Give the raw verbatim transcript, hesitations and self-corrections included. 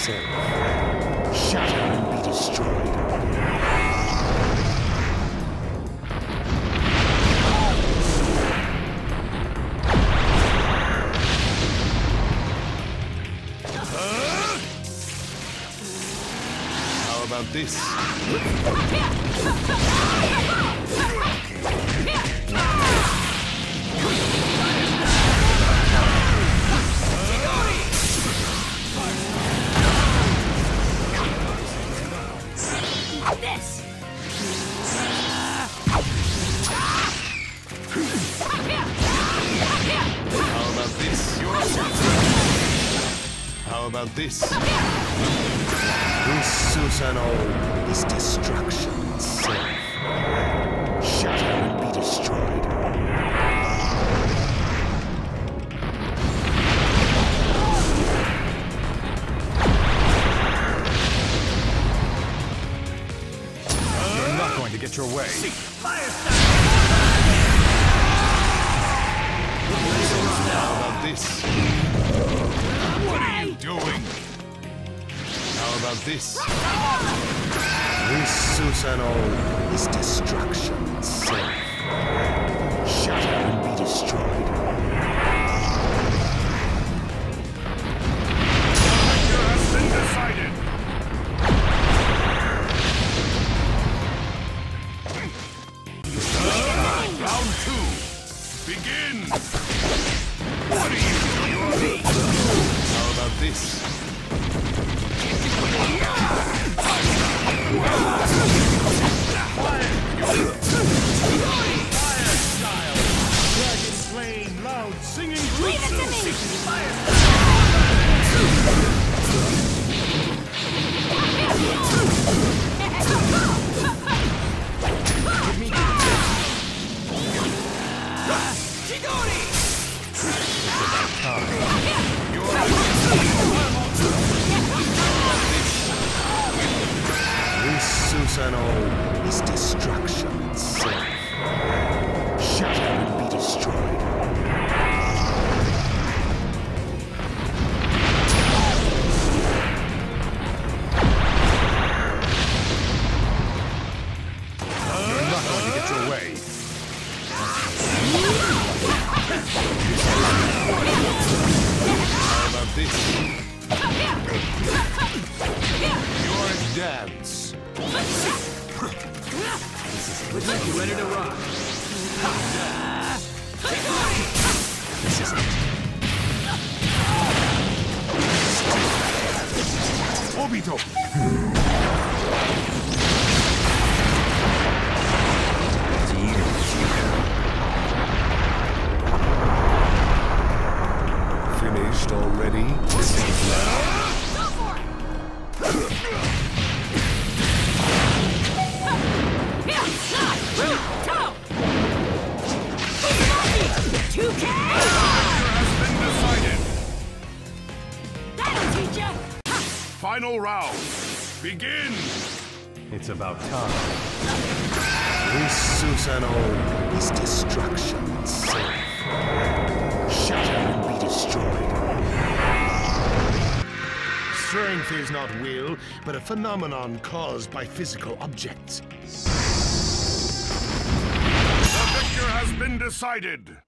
self. Shatter and be destroyed. How about this? This! How about this? How about this? This Susano is destruction itself. Shatter and be destroyed. You're not going to get your way. How about this? What are you doing? How about this? This Susano is destruction itself. Shatter and be destroyed. The victor has been decided. Round two. Begin. What are you doing? How about this? Dragon slain, loud singing Leave it to me! This Susano is destruction itself. Shatter and be destroyed. You're not going to get your way. How about this? Your dance. Looks like you ready to rock. This is it. Obito! Finished already? Go for it! two K! Has been decided. That'll teach ya! Final round. Begin. It's about time. This Susano is destruction itself. Shatter and be destroyed. Strength is not will, but a phenomenon caused by physical objects. The victor has been decided.